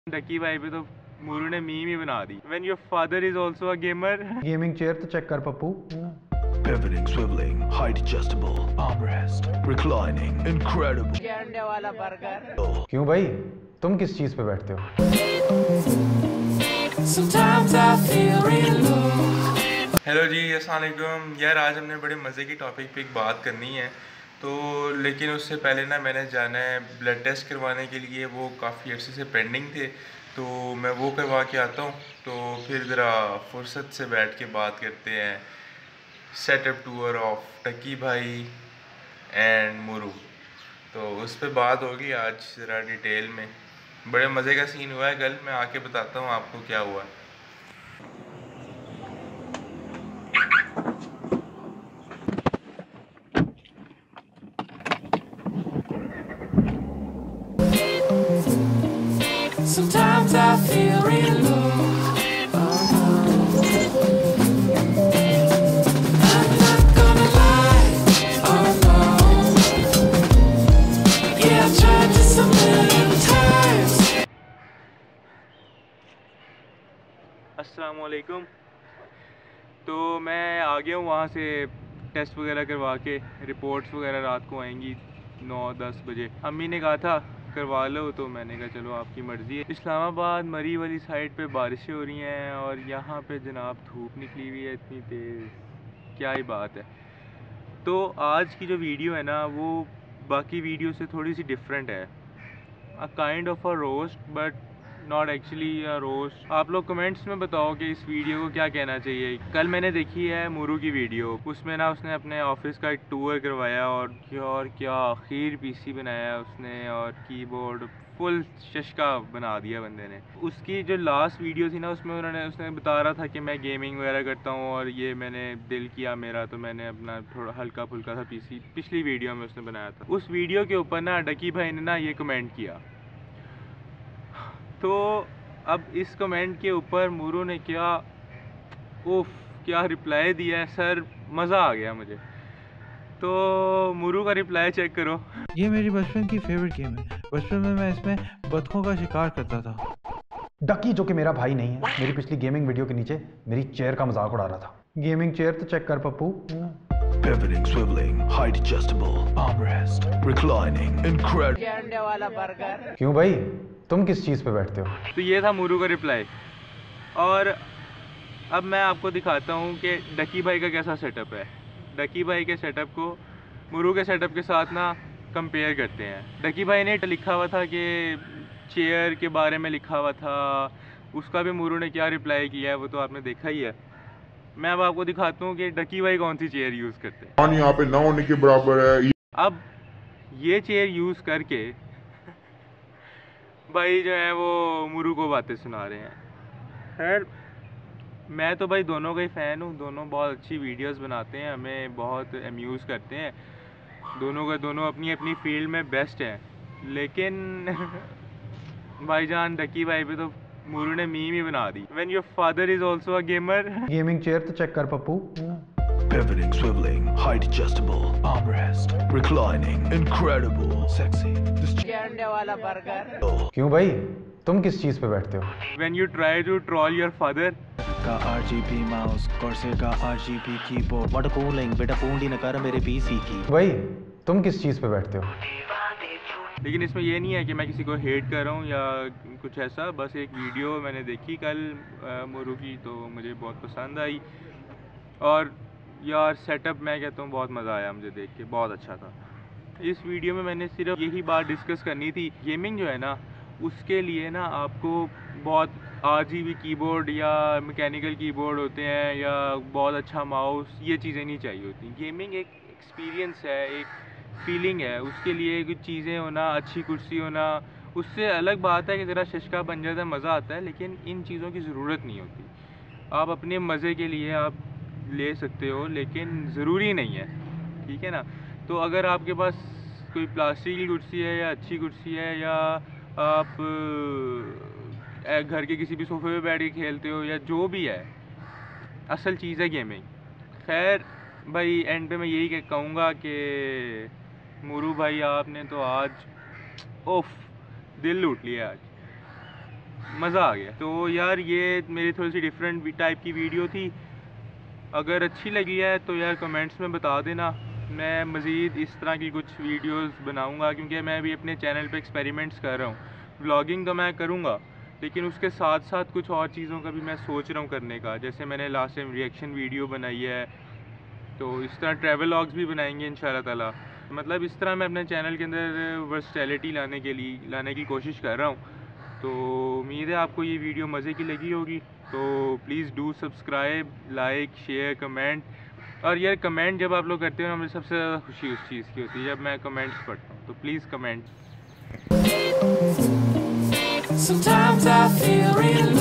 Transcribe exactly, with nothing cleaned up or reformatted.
डकी भाई पे तो मूरू ने मीम ही बना दी। When your father is also a gamer। Gaming chair तो चेक कर Pappu. Pivoting, swiveling, height adjustable, armrest, reclining, incredible। ये अंडे वाला बर्गर। क्यों भाई, तुम किस चीज पे बैठते हो? हेलो जी, अस्सलाम वालेकुम। यार आज हमने बड़े मज़े की टॉपिक पे एक बात करनी है, तो लेकिन उससे पहले ना मैंने जाना है ब्लड टेस्ट करवाने के लिए। वो काफ़ी अर्से से पेंडिंग थे, तो मैं वो करवा के आता हूँ। तो फिर ज़रा फुर्सत से बैठ के बात करते हैं सेटअप टूर ऑफ डकी भाई एंड मूरू। तो उस पर बात होगी आज ज़रा डिटेल में। बड़े मज़े का सीन हुआ है कल, मैं आके बताता हूँ आपको क्या हुआ। Sometimes I feel real low. I'm not gonna lie, oh no. Yeah, I've tried this a million times. अस्सलाम वालेकुम। तो मैं आ गया हूँ वहाँ से टेस्ट वगैरह करवा के। रिपोर्ट्स वगैरह रात को आएंगी नौ दस बजे। अम्मी ने कहा था करवा लो, तो मैंने कहा चलो आपकी मर्ज़ी है। इस्लामाबाद मरी वाली साइड पे बारिशें हो रही हैं और यहाँ पे जनाब धूप निकली हुई है इतनी तेज़, क्या ही बात है। तो आज की जो वीडियो है ना, वो बाकी वीडियो से थोड़ी सी डिफरेंट है। A kind of a roast but not actually a roast. आप लोग कमेंट्स में बताओ कि इस वीडियो को क्या कहना चाहिए। कल मैंने देखी है मूरू की वीडियो, उसमें ना उसने अपने ऑफिस का एक टूर करवाया और क्या और क्या आखिर पीसी बनाया उसने और कीबोर्ड फुल शशका बना दिया बंदे ने। उसकी जो लास्ट वीडियो थी ना, उसमें उन्होंने उसने बता रहा था कि मैं गेमिंग वगैरह करता हूँ और ये मैंने दिल किया मेरा, तो मैंने अपना थोड़ा हल्का फुल्का सा पीसी पिछली वीडियो में उसने बनाया था। उस वीडियो के ऊपर ना डकी भाई ने ना ये कमेंट किया। तो अब इस कमेंट के ऊपर मूरू ने क्या उफ क्या रिप्लाई दिया है सर, मज़ा आ गया मुझे। तो मूरू का रिप्लाई चेक करो। ये मेरी बचपन की फेवरेट गेम है। बचपन में मैं इसमें बतखों का शिकार करता था। डकी जो कि मेरा भाई नहीं है, मेरी पिछली गेमिंग वीडियो के नीचे मेरी चेयर का मजाक उड़ा रहा था। गेमिंग चेयर तो चेक कर Pappu. Pivoting, swiveling, height adjustable, armrest, reclining, incredible। ये अंडे वाला बर्गर। क्यों भाई, तुम किस चीज पे बैठते हो? तो ये था मूरू का रिप्लाई। और अब मैं आपको दिखाता हूँ कि डकी भाई का कैसा सेटअप है। डकी भाई के सेटअप को मूरू के सेटअप के साथ ना कंपेयर करते हैं। डकी भाई ने लिखा हुआ था कि चेयर के बारे में लिखा हुआ था, उसका भी मूरू ने क्या रिप्लाई किया है वो तो आपने देखा ही है। मैं अब आपको दिखाता हूँ कि डकी भाई कौन सी चेयर यूज़ करते हैं। पानी यहाँ पे ना होने के बराबर है। अब ये चेयर यूज़ करके भाई जो है वो मूरू को बातें सुना रहे हैं। खैर मैं तो भाई दोनों का ही फ़ैन हूँ, दोनों बहुत अच्छी वीडियोस बनाते हैं, हमें बहुत अम्यूज़ करते हैं। दोनों का दोनों अपनी अपनी फील्ड में बेस्ट हैं। लेकिन भाईजान डकी भाई पे तो मूरू ने मीम ही बना दी। When your father is also a gamer। Gaming chair तो चेक कर Pappu. Pivoting, swiveling, height adjustable, armrest, reclining, incredible, sexy। ये अंडे वाला बर्गर। क्यों भाई, तुम किस चीज पे बैठते हो? When you try to troll your father। का आरजीबी माउस, कोर्सेगा आरजीबी कीबोर्ड, व्हाट कूलिंग बेटा पूंडी न कर मेरे पीसी की। भाई तुम किस चीज पे बैठते हो? लेकिन इसमें ये नहीं है कि मैं किसी को हेट कर रहा हूँ या कुछ ऐसा। बस एक वीडियो मैंने देखी कल मूरू की, तो मुझे बहुत पसंद आई और यार सेटअप मैं कहता हूँ बहुत मज़ा आया मुझे देख के, बहुत अच्छा था। इस वीडियो में मैंने सिर्फ यही बात डिस्कस करनी थी। गेमिंग जो है ना, उसके लिए ना आपको बहुत आरजीबी कीबोर्ड या मैकेनिकल कीबोर्ड होते हैं या बहुत अच्छा माउस, ये चीज़ें नहीं चाहिए होती। गेमिंग एक एक्सपीरियंस है, एक फीलिंग है। उसके लिए कुछ चीज़ें होना, अच्छी कुर्सी होना, उससे अलग बात है कि ज़रा शशका बन जाता है, मज़ा आता है, लेकिन इन चीज़ों की ज़रूरत नहीं होती। आप अपने मज़े के लिए आप ले सकते हो, लेकिन ज़रूरी नहीं है, ठीक है ना। तो अगर आपके पास कोई प्लास्टिक की कुर्सी है या अच्छी कुर्सी है या आप घर के किसी भी सोफे पे बैठ के खेलते हो या जो भी है, असल चीज़ है गेमिंग। खैर भाई एंड पे मैं यही कहूँगा कि मूरू भाई आपने तो आज ओफ दिल लूट लिया आज। मज़ा आ गया। तो यार ये मेरी थोड़ी सी डिफरेंट टाइप की वीडियो थी। अगर अच्छी लगी है तो यार कमेंट्स में बता देना। मैं मज़ीद इस तरह की कुछ वीडियोस बनाऊंगा, क्योंकि मैं भी अपने चैनल पे एक्सपेरिमेंट्स कर रहा हूँ। व्लॉगिंग तो मैं करूँगा, लेकिन उसके साथ साथ कुछ और चीज़ों का भी मैं सोच रहा हूँ करने का। जैसे मैंने लास्ट टाइम रिएक्शन वीडियो बनाई है, तो इस तरह ट्रैवल व्लॉग्स भी बनाएंगे इंशाल्लाह ताला। मतलब इस तरह मैं अपने चैनल के अंदर वर्सटैलिटी लाने के लिए लाने की कोशिश कर रहा हूँ। तो उम्मीद है आपको ये वीडियो मज़े की लगी होगी। तो please do subscribe, like, share, comment. और यार कमेंट जब आप लोग करते हो, मुझे सबसे ज़्यादा खुशी उस चीज़ की होती है जब मैं कमेंट्स पढ़ता हूँ। तो please comment. Sometimes I feel real